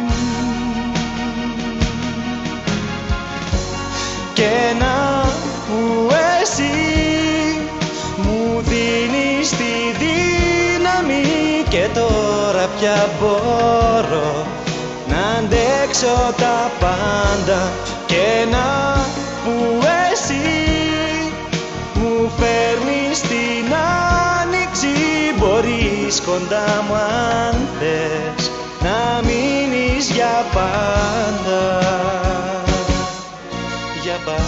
Και να που εσύ μου δίνεις τη δύναμη και τώρα πια μπορώ να αντέξω τα πάντα και να που εσύ μου φέρνεις στην άνοιξη. Μπορείς κοντά μου αν θες να μείνεις για πάντα, για πάντα.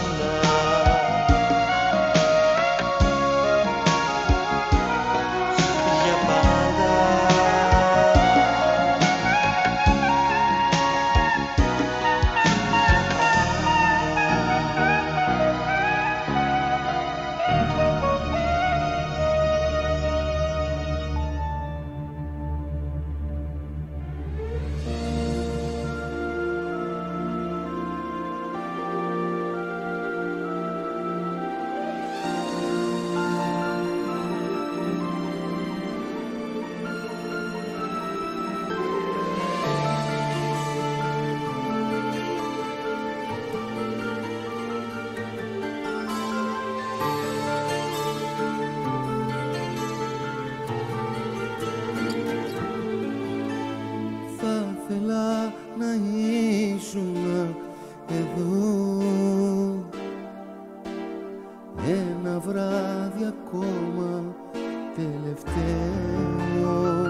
Ένα βράδυ ακόμα τελευταίο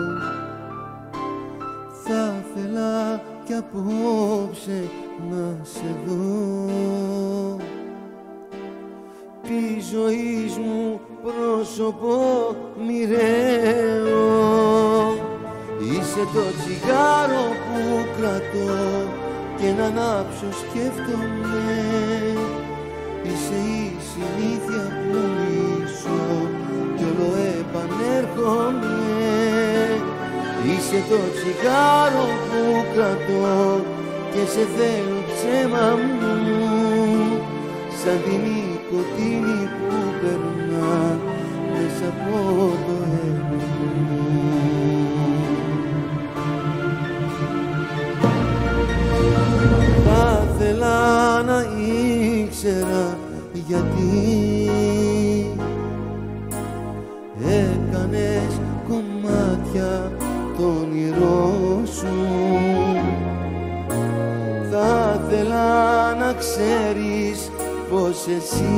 θα ήθελα κι απόψε να σε δω, τη ζωής μου πρόσωπο μοιραίο. Είσαι το τσιγάρο που κρατώ και να ανάψω σκέφτομαι, είσαι η συνήθεια που μισώ κι όλο επανέρχομαι. Είσαι το τσιγάρο που κρατώ και σε θέλω ψέμα μου, σαν την νοικοτήνη που περνά μέσα από το αίμα μου. Θα ήθελα να ήξερα γιατί έκανες κομμάτια το όνειρό σου. Θα ήθελα να ξέρεις πως εσύ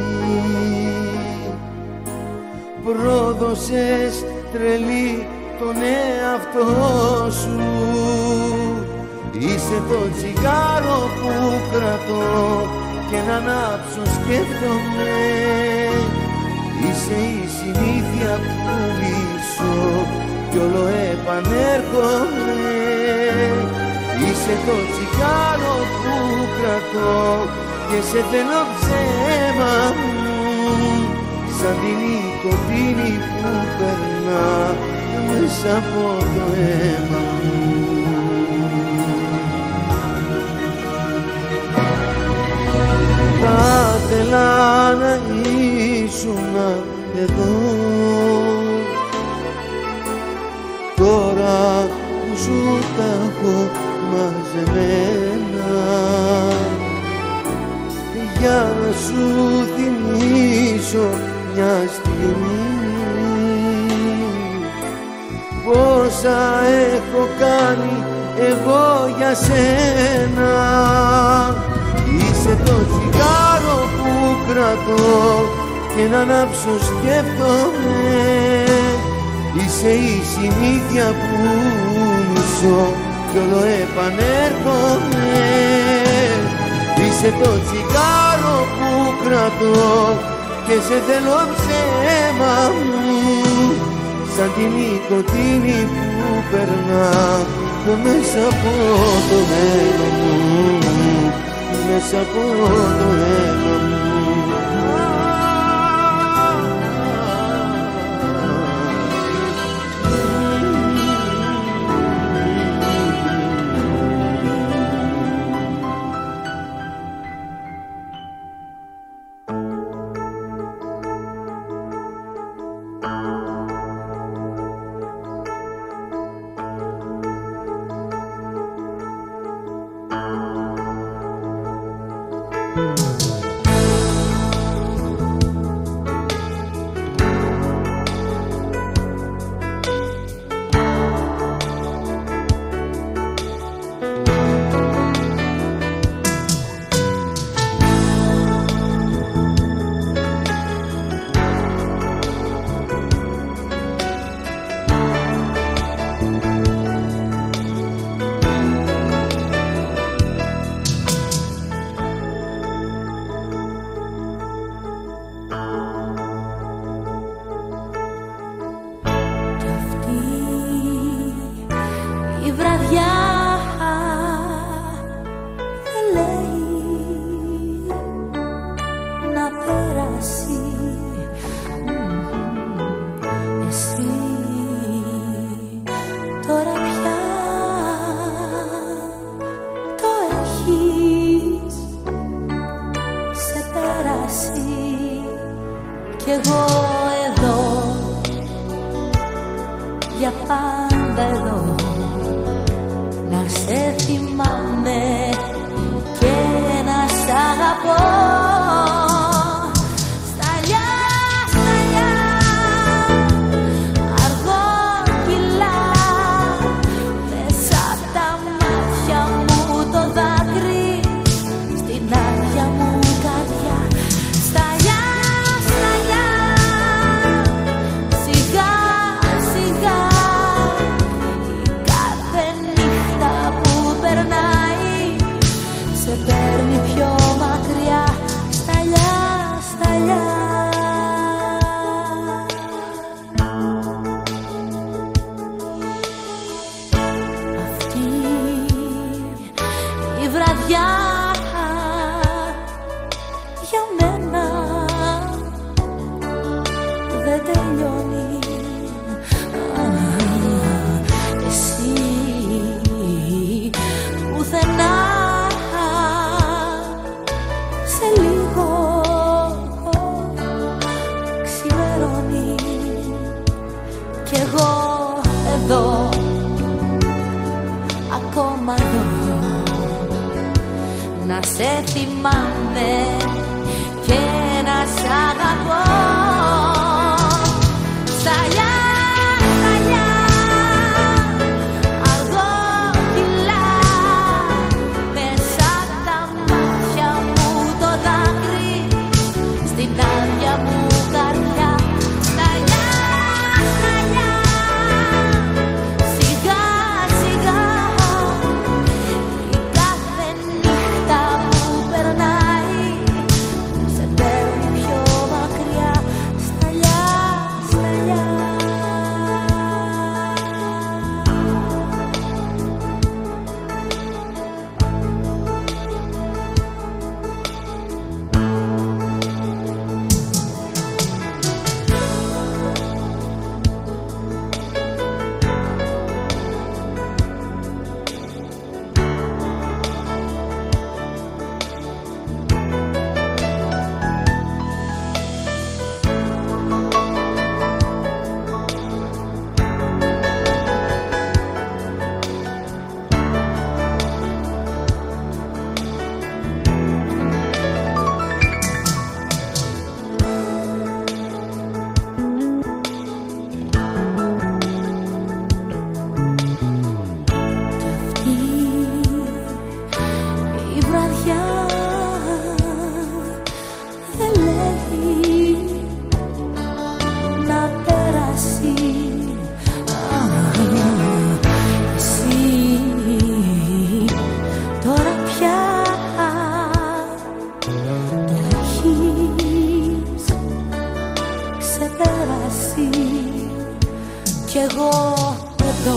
πρόδωσες τρελή τον εαυτό σου. Είσαι το τσιγάρο που κρατώ και να ανάψω σκέφτομαι, είσαι η συνήθεια που μισώ κι όλο επανέρχομαι. Είσαι το τσιγάρο που κρατώ και σε θέλω ψέμα μου, σαν την νοικοτήνη που περνά μέσα από το αίμα μου. Θα ήθελα να ήσουνα εδώ. Τώρα που σου τα έχω μαζεμένα, για να σου θυμίσω μια στιγμή πόσα έχω κάνει εγώ για σένα. Είσαι το τσιγάρο που κρατώ και να ανάψω σκέφτομαι. Είσαι η συνήθεια που μισώ κι όλο επανέρχομαι. Είσαι το τσιγάρο που κρατώ και σε θέλω ψέμα μου, σαν τη νοικοτήνη που περνά μέσα από το αίμα μου, μέσα από το αίμα μου.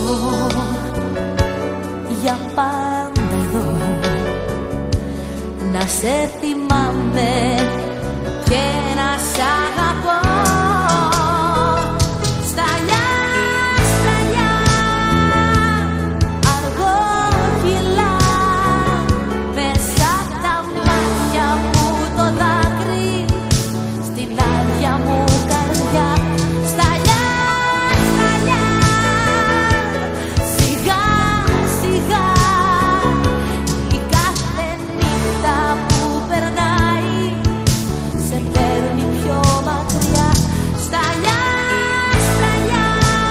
για πάντα εδώ, να σε θυμάμαι και να σ' αγαπώ. Σταλιά, σταλιά, αργό κιλά, μέσα απ' τα μάτια μου το δάκρυ, στην άδεια μου καρδιά. Σταλιά, σταλιά, σιγά, σιγά, η κάθε νύχτα που περνάει σε παίρνει πιο μακριά. Σταλιά, σταλιά,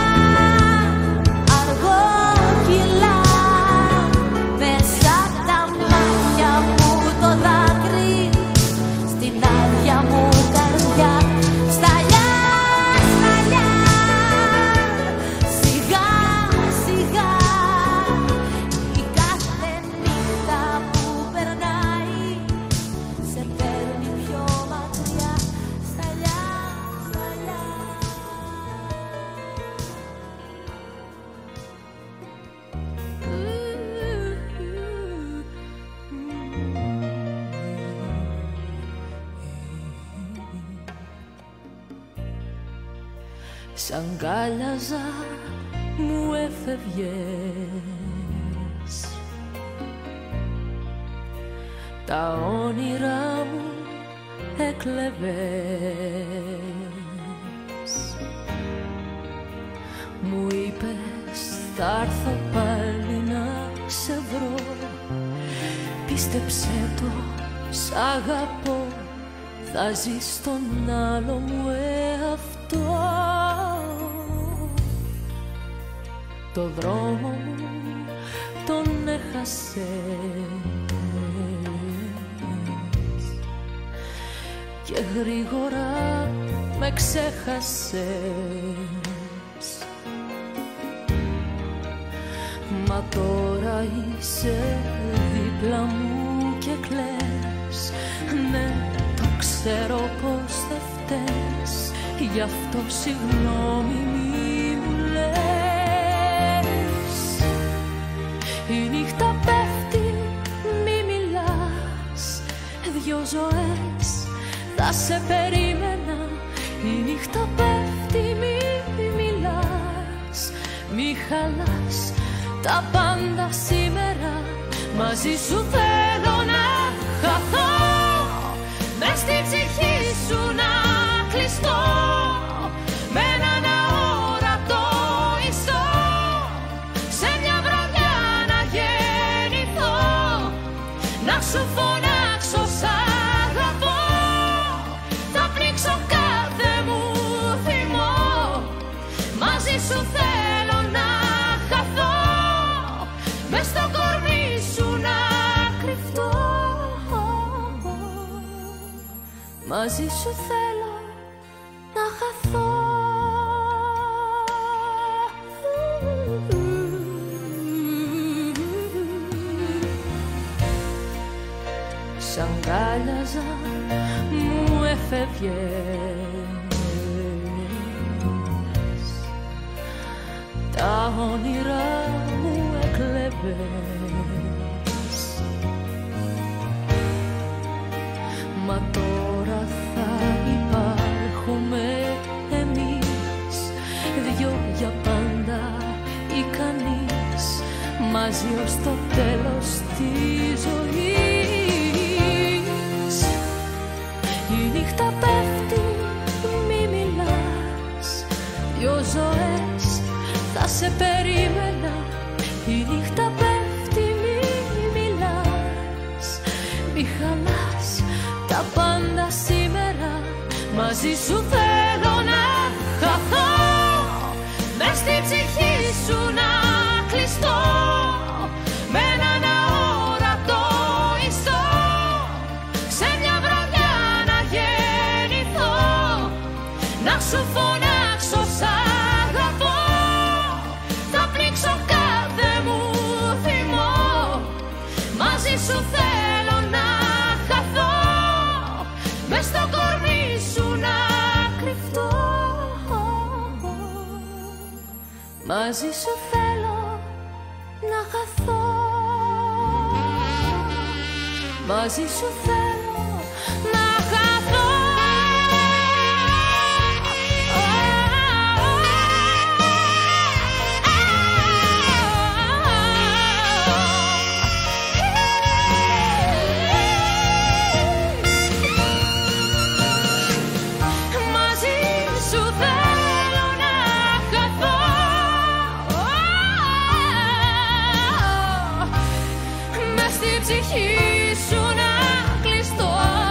αργό κιλά, μέσα απ' τα μάτια μου το δάκρυ, στην άδεια μου καρδιά. Σταλιά, σταλιά, σιγά, σιγά, η κάθε νύχτα που περνάει σε παίρνει πιο μακριά. Σταλιά, σταλιά. Σαν κάλιαζα μου έφευγες, τα όνειρά μου έκλεβες. Μου είπες θα έρθω πάλι να σε βρω, πίστεψε το, σ' αγαπώ, θα ζεις στον άλλο μου εαυτό. Το δρόμο μου τον έχασες και γρήγορα με ξέχασες. Μα τώρα είσαι δίπλα μου και κλαις. Ναι, το ξέρω πως δεν φταίς, γι' αυτό συγγνώμη μη μου λες. Η νύχτα πέφτει, μη μιλάς, δυο ζωές θα σε περίμενα. Η νύχτα πέφτει, μη μιλάς, μη χαλάς τα πάντα σήμερα. Μαζί σου θέλω να χαθώ, μες στην ψυχή σου να κλειστώ, με έναν αόρατο ιστό, σε μια βραδιά να γεννηθώ, να σου φωνάξω σ' αγαπώ, θα πνίξω κάθε μου θυμό, μαζί σου θέλω να χαθώ, μες στο κορμί σου να κρυφτώ. Μαζί σου θέλω να χαθώ. Σαν κάλιαζα μου έφευγες, τα όνειρά μου έκλεβες. Μα τώρα θα υπάρχουμε εμείς, δυο για πάντα ή κανείς, μαζί ως το τέλος της ζωής. Η νύχτα πέφτει, μη μιλάς, δυο ζωές θα σε περίμενα. Η νύχτα πέφτει, μη μιλάς, μη χαλάς τα πάντα σήμερα. Μαζί σου θέλω να χαθώ, μες στην ψυχή σου να κλειστώ, με έναν αόρατο ιστό, σε μια βραδιά να γεννηθώ, να σου φωνάξω σ' αγαπώ, θα πνίξω κάθε μου θυμό, μαζί σου θέλω να χαθώ, μες στο κορμί σου να κρυφτώ. Μαζί σου θέλω να χαθώ. Μαζί σου θέλω να χαθώ. Ψυχή σου να κλειστώ.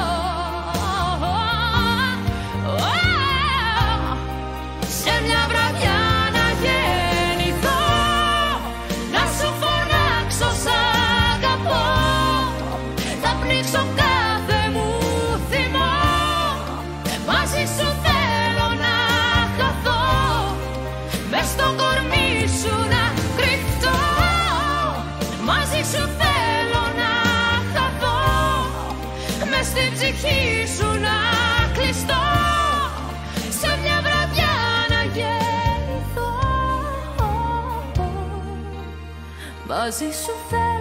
Σε μια βραδιά να γεννηθώ, να σου φωνάξω σ' αγαπώ. Θα πνίξω κάθε μου θυμό. Μαζί σου θέλω να χαθώ. Μες στο κορμί σου να κρυφτώ. Μαζί σου θέλω να χαθώ. Μες στην ψυχή σου να κλειστώ. Σε μια βραδιά να γεννηθώ. Μαζί σου θέλω